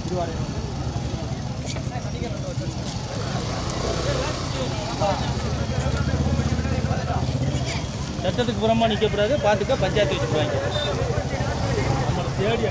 சட்டத்துக்கு புறமா நிற்கக்கூடாது, பார்த்துக்க பஞ்சாயத்து வச்சுக்குவாங்க. நம்மளை தேடி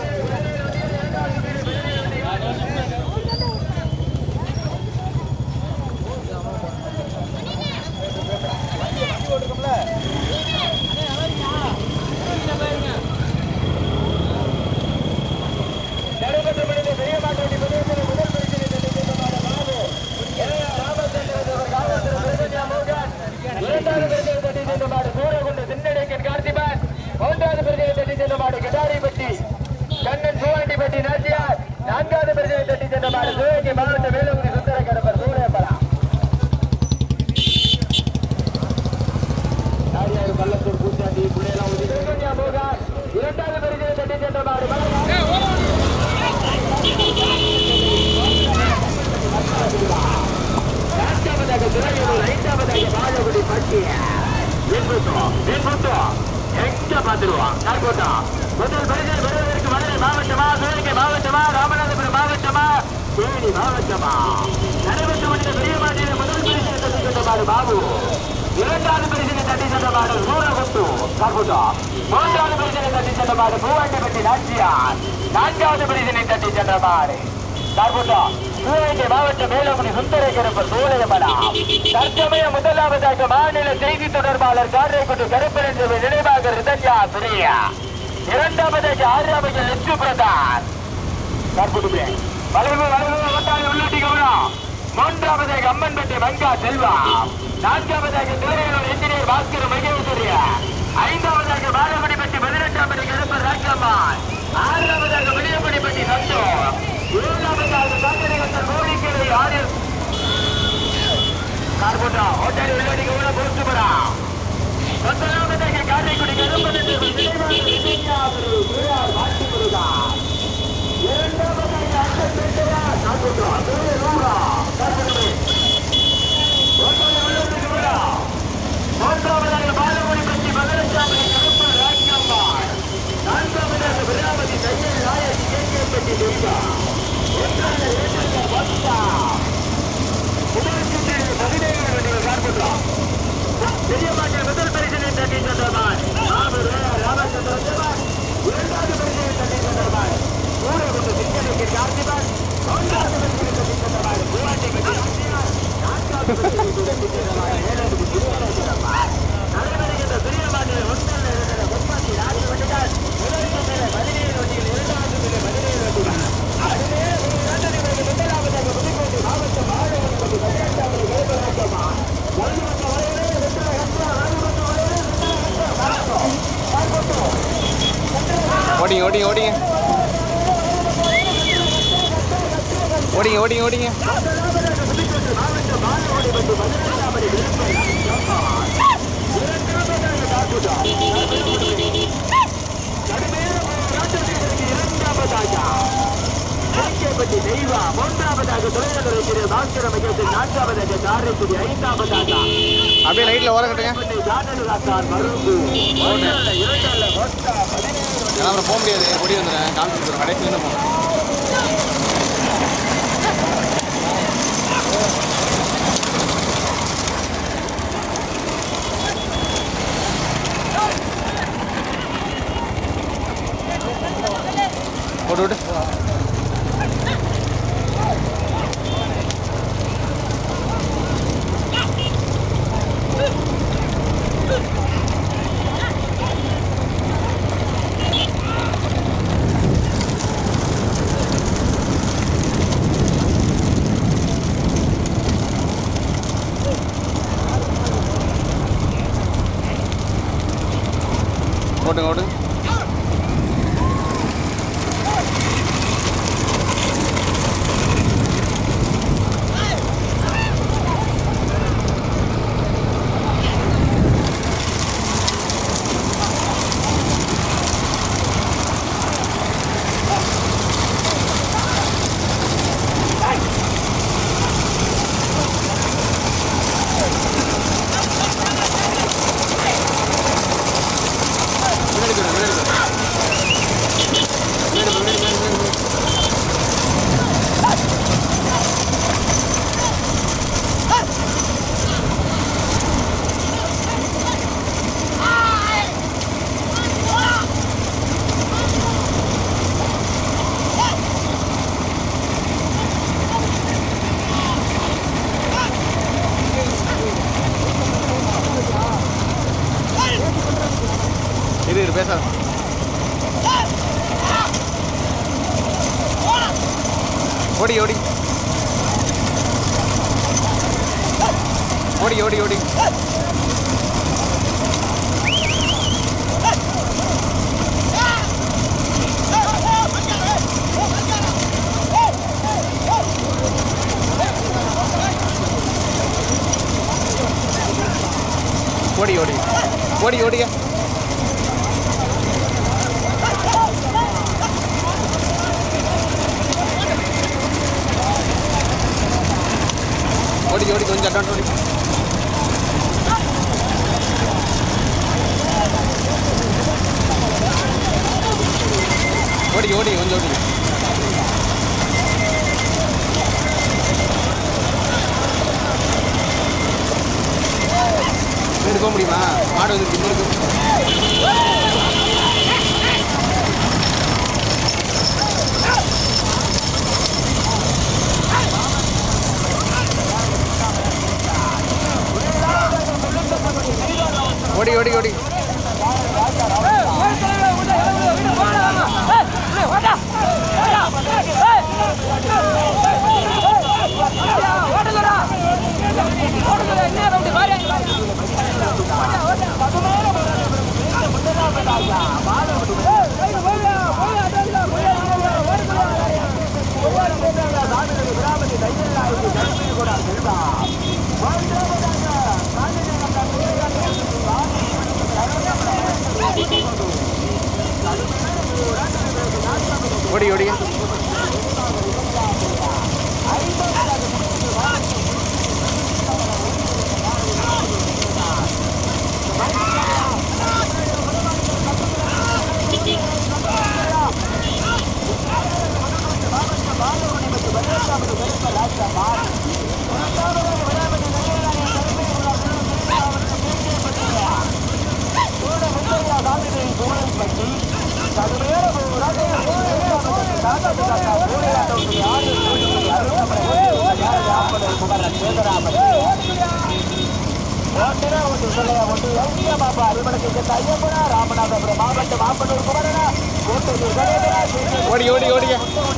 ராமநாதபுரம் மாவட்டமா தேனி மாவட்டமா நடைபெற்று முடிந்த பெரிய மாட்டின் முதல் பரிசு தட்டி சென்ற பாபு, இரண்டாவது பரிசினை தட்டி சென்ற மாடு சூரகுத்து கர்புதா, மூன்றாவது பரிசினை தட்டி சென்ற மாடு பூவாண்டிப்பட்டி நாச்சியார், நான்காவது பரிசினை தட்டி சென்ற மாடு கர்புதா சிவகங்கை மாவட்ட மேலங்குடி சுந்தரேஸ்வரப்பர் சூளையமலா. தற்சமய முதலாவதாக மாநில செய்தி தொடர்பாளர் காரைக்குடி கருப்பரன் நினைவாக ரிதன்யா பிரியா, இரண்டாவதாக ஆறாவது லட்சு பிரதான் கர்புடுமே வளைவு வட்டாரி உள்ளாட்டி கவனம், மூன்றாவதாக அம்மன்பட்டி மங்கா செல்வா, நான்காவதாக திருநெல்வேலி இன்ஜினியர் பாஸ்கர் மகேஸ்வரியா, ஐந்தாவதாக பாலகுடிப்பட்டி 18ஆம் படி கருப்பர் ராஜம்மாள், ஆறாவதாக வெளியகுடிப்பட்டி சந்தோஷ், ஏழாவதாக சாந்தனகத்தர் கோழிக்கரை ஆரியர் கார்போட்டா ஹோட்டல் உள்ளாட்டி கவனம் பொறுத்துபடா, முதலாவதாக காரைக்குடி கருப்பரன் மூன்றாவதாக பாலகுடிப்பட்டி 18ஆம் படி கருப்பர் ராஜம்மாள், நான்காவதாக விராமதி தையல் நாயகி கேட்கப்பட்டி தெய்வா, முதல் பரிசனை தட்டி சென்றவர் ராமச்சந்திரன், இரண்டாவது பரிசனை தட்டி சென்றவர் ஊரகுண்டு சிங்கனுக்கு கார்த்திபன், மூன்றாவது பரிசனை தட்டி சென்றவர் பூவாண்டிப்பட்டி நாச்சியார், நான்காவது பரிசனை தட்டி சென்றவர் மேலகுடி திருவண்ணாமலை நடைபெறுகின்ற பெரிய மாநில ஒன்றில் இருக்கிற முப்பத்தி 4 வண்டிகள், முதலுக்கு மேலே 17 வண்டிகள், இரண்டாவது மேலே 17 வண்டிகள், அதுவே முதலாவதாக புதுக்கோட்டை மாவட்டம் ஆரோக்கியப்பட்டி 18ஆம் கருப்பராஜமா ஓடிங்க ஓடிங்க ஓடிங்க ஓடிங்க ஓடிங்க ஓடிங்க தெய்வா, மூன்றாவதாக துறைநகர் பாஸ்கர மையத்தில், நான்காவதாக காரைக்குடி, ஐந்தாவதாக அப்படியே லைட்ல ஓர கட்டுங்க. அப்புறம் போக முடியாது, ஓடி வந்துடுறேன், காமிச்சு கடைசியில் தான் போகணும். போட்டு விட்டு ஓட்டுங்க ஓட்டுங்க. ஓடி ஓடி ஓடி ஓடி ஓடி ஓடி ஓடி ஓடி ஓடியா ஓடி ஓடி கொஞ்சம் அட்வான்ஸ் ஓடி ஓடி ஓடி கொஞ்சம் ஓடி போக முடியுமா மாடு வந்து பின்னுக்கு ஓடி ஓடி ஓடி ஓடி ஓடி ஓடி ஓடி ஓடியா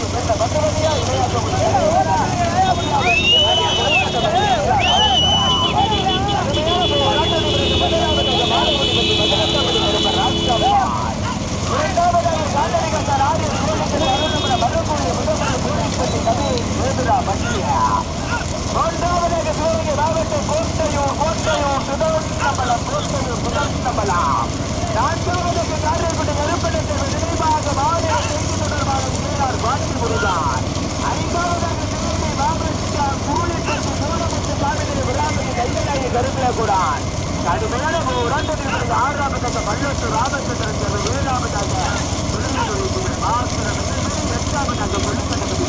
கடுமையான போராட்டத்திற்கு 6வது பள்ளத்து ராமச்சந்திரன் 7வது மாஸ்டர் 8வது கொல்லுப்பட்டது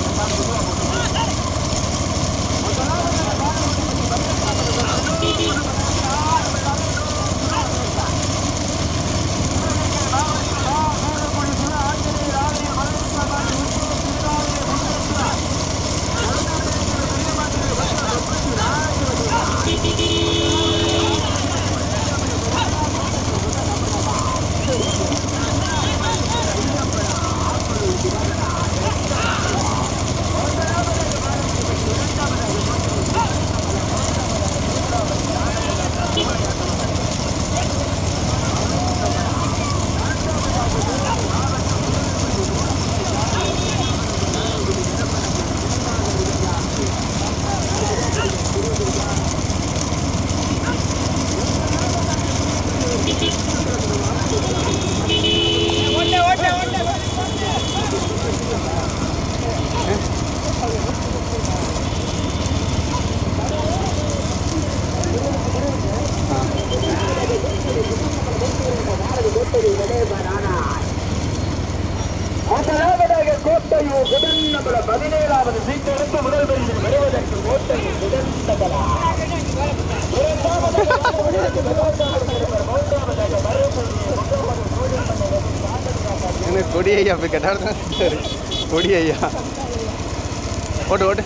கோட்டையூர் முதன்மல 17வது சீட்டெடுத்து முதல் பரிசில் வருவதற்கு கோட்டையூர் முதன்மலா கொடி ஐயா போய் கேட்டார் கொடி ஐயா ஓட்டு ஓட்டு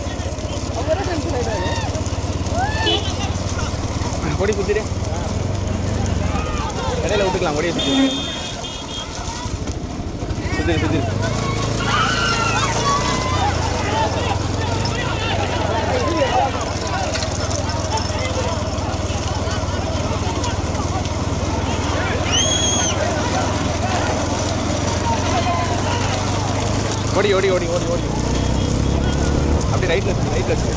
கொடி குத்திரு இடையில விட்டுக்கலாம் கொடியை சுற்றி சுத்திரு சுத்திரு ஓடி ஓடி ஓடி ஓடி ஓடி அப்படி ரைட்டில் வச்சு ரைட்டில் வச்சு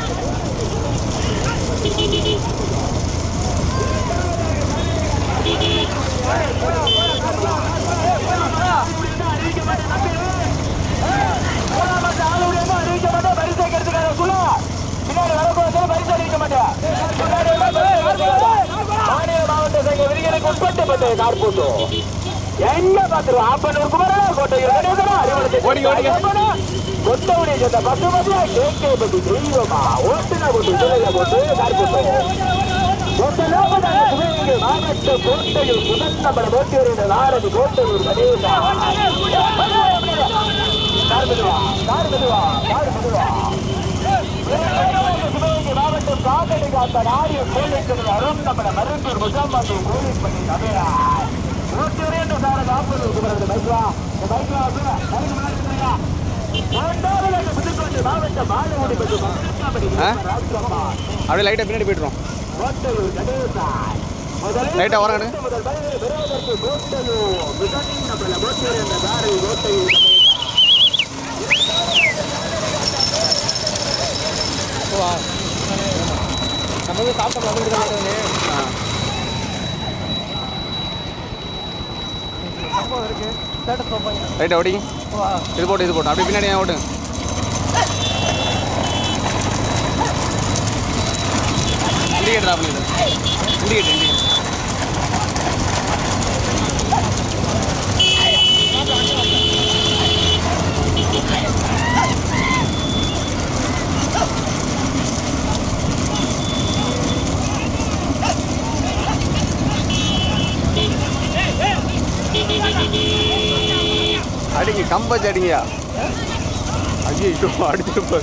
எங்க பாத்துருவோம் ஆப்பனூர் குமரனா கோட்டையில் கணேசனா கொத்தவுடைய சேர்ந்த பத்து மதியா கேட்கப்பட்டு தெய்வமா ஓட்டுனா போட்டு சிலையில போட்டு மாவட்ட கோட்டையூர் முதல் நம்பர் போட்டி வருகின்ற நாரதி கோட்டையூர் கணேசா மாவட்டம் காக்கடி காத்த நாரிய கோயிலுக்கு அருண் நம்மள மருந்தூர் முசாம்பாத்து கோயில் பண்ணி தமிழா ஓட்டி வருகின்ற சாரதி ஆப்பனூர் குமரன் பைக்வா அப்படியே லைட்டாக பின்னாடி போய்ட்டுரும் லைட்டாக வரங்க நம்ம வந்து சாப்பிட்ட வந்து இருக்கு ரைட்டா ஓடிங்க இது போட்டு அப்படியே பின்னாடி ஏன் ஓட்டுங்க இண்டிகேட்டர் ஆஃப் பண்ணிடு இண்டிகேட்டர் அடிங்க கம்பச்சு அடிங்கயா ஐயோ அடிச்சிருப்ப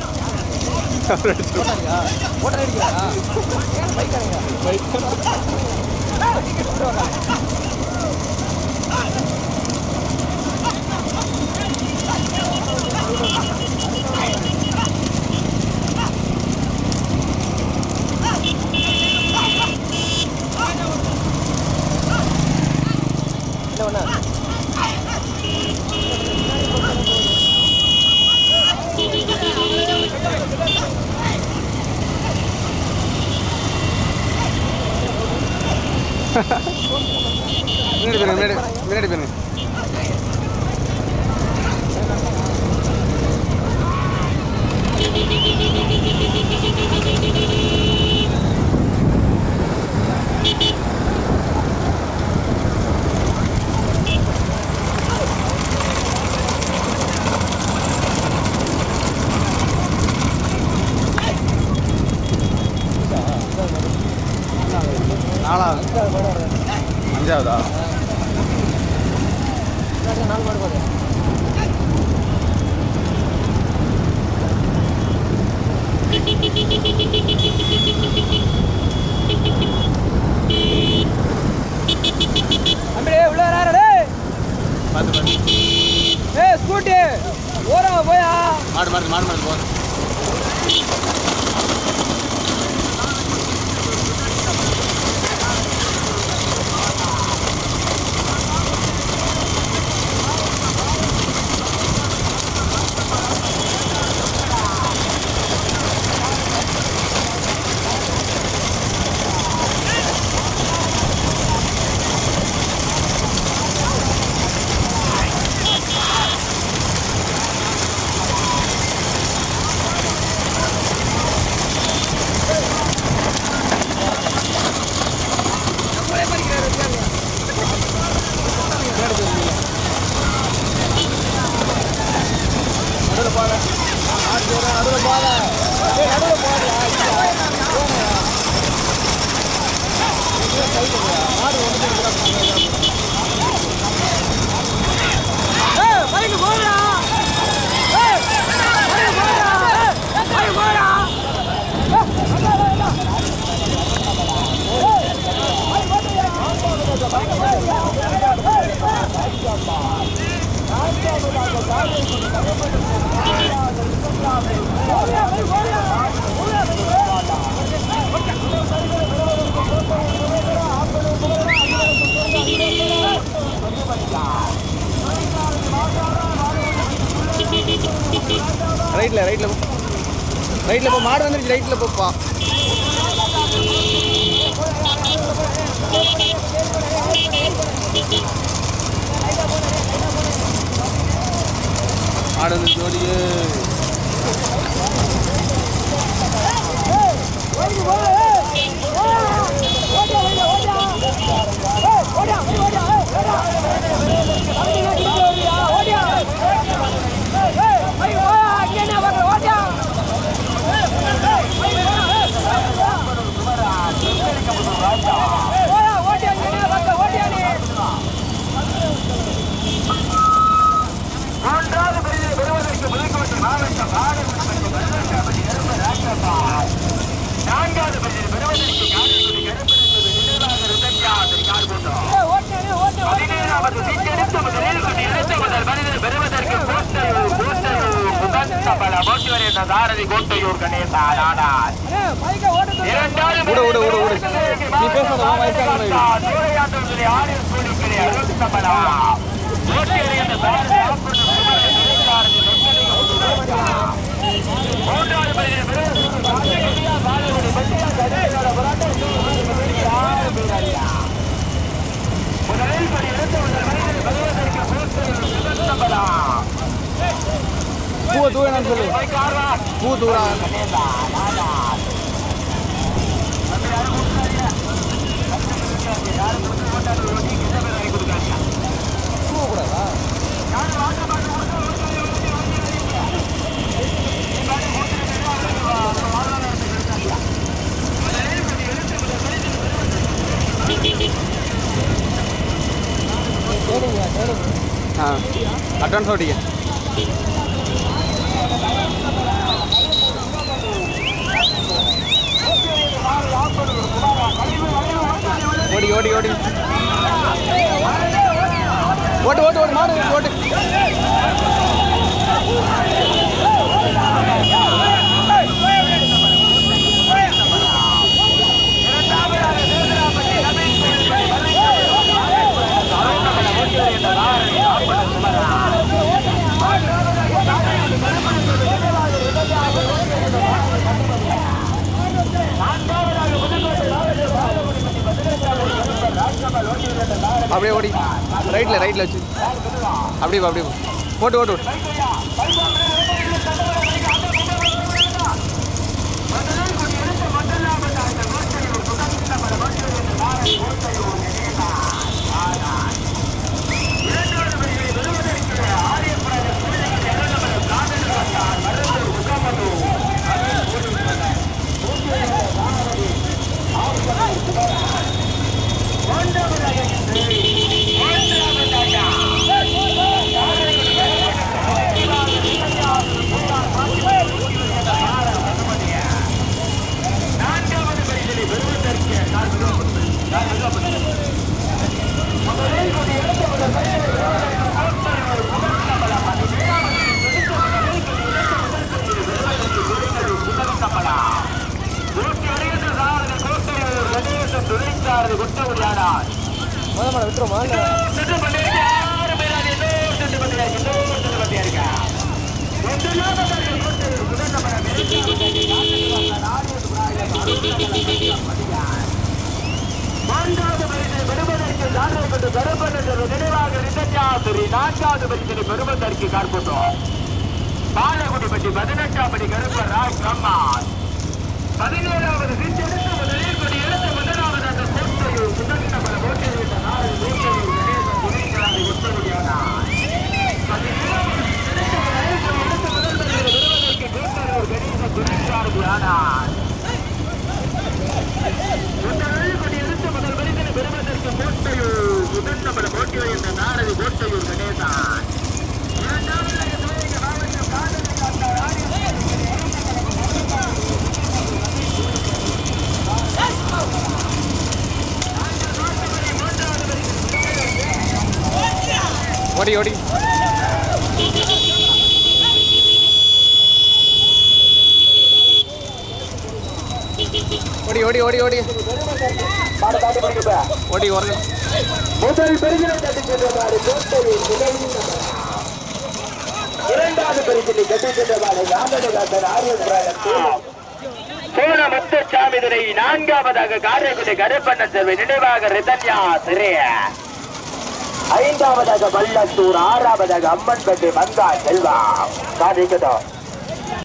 முன்னாடி போயிருங்க அஞ்சாவதா உள்ள வராரு ஸ்கூட்டி ஓரமா போயா மாடு போதும் ரைட்டில் போ மாடு வந்துருச்சு ரைட்டில் போப்பா மாடு வந்து ஜோடியே தாரதி கோட்டையூர் கணேசா நாடார் பூ தூரம் சொல்லு பூ தூரம் அட்வான்ஸ் ஓட்டிக்க ஓடி ஓடி ஓடி ஓட்டு ஓட்டு ஓட்டு மாடு ஓட்டு அப்படியே ஓடி ரைட்டில் வச்சு அப்படியே அப்படியே ஓட்டு ஓட்டு ஓட்டு நான்காவது பரிசனை பெறுவதற்கு கார்போட்டோம் பாலகுடிப்பட்டி 18ஆம் படி கருப்பராஜ் பிரம்மான் 17வது சிற்றெடுத்து முதலில் கொடி எடுத்து முதலாவதாக கோட்டையூர் சுதந்திர ஓட்டிவிட்ட நாடு கோட்டையூர் கணேசன் துணைக்காது ஒத்தமுடியானார் 17வது சிற்றெடுத்து முதல் பரிசனை பெறுவதற்கு கோட்டையூர் கணேசன் துணைக்காது ஆனார் முதலில் கொடி எடுத்து முதல் பரிசனை பெறுவதற்கு கோட்டையூர் சுதந்திர ஓட்டிவிட்ட நாடு கோட்டையூர் கணேசன் ஓடி ஓடி ஓடி ஓடி ஓடி ஓடி ஓடி ஓடி முதல் பெருகிற தட்டி சென்றவாறு கோட்டையூர் இரண்டாவது பரிசினை கட்டி சென்றவாறு ராமநாதன் ஆர்வம் சோழ முத்துசாமி துறை. நான்காவதாக காரைக்குடி கருப்பண்ணன் செல்வி நினைவாக ரிதன்யா சிறிய. ஐந்தாவதாக வல்லத்தூர். ஆறாவதாக அம்மன்பட்டி மங்கா செல்வா. காரிக்கட்டும்